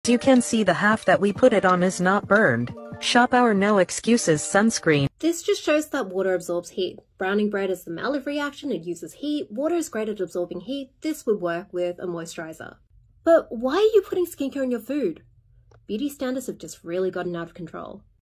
You can see the half that we put it on is not burned. Shop our no excuses sunscreen. This just shows that water absorbs heat. Browning bread is the Maillard reaction, it uses heat. Water is great at absorbing heat. This would work with a moisturizer. But why are you putting skincare in your food? Beauty standards have just really gotten out of control.